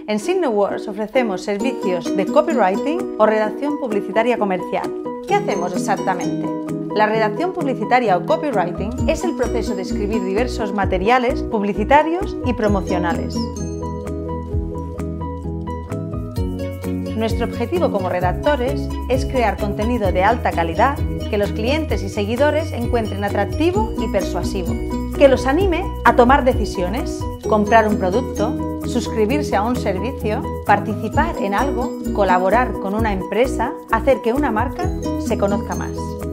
En SIGNEWORDS ofrecemos servicios de copywriting o redacción publicitaria comercial. ¿Qué hacemos exactamente? La redacción publicitaria o copywriting es el proceso de escribir diversos materiales publicitarios y promocionales. Nuestro objetivo como redactores es crear contenido de alta calidad que los clientes y seguidores encuentren atractivo y persuasivo, que los anime a tomar decisiones, comprar un producto, suscribirse a un servicio, participar en algo, colaborar con una empresa, hacer que una marca se conozca más.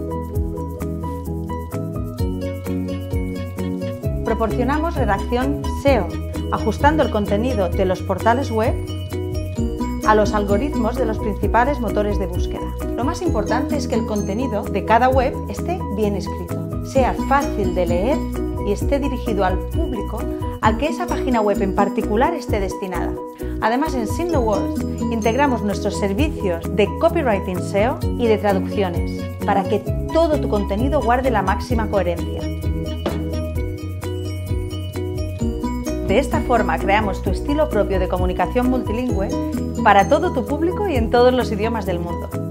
Proporcionamos redacción SEO, ajustando el contenido de los portales web a los algoritmos de los principales motores de búsqueda. Lo más importante es que el contenido de cada web esté bien escrito, sea fácil de leer y esté dirigido al público al que esa página web en particular esté destinada. Además, en SIGNEWORDS integramos nuestros servicios de copywriting SEO y de traducciones para que todo tu contenido guarde la máxima coherencia. De esta forma creamos tu estilo propio de comunicación multilingüe para todo tu público y en todos los idiomas del mundo.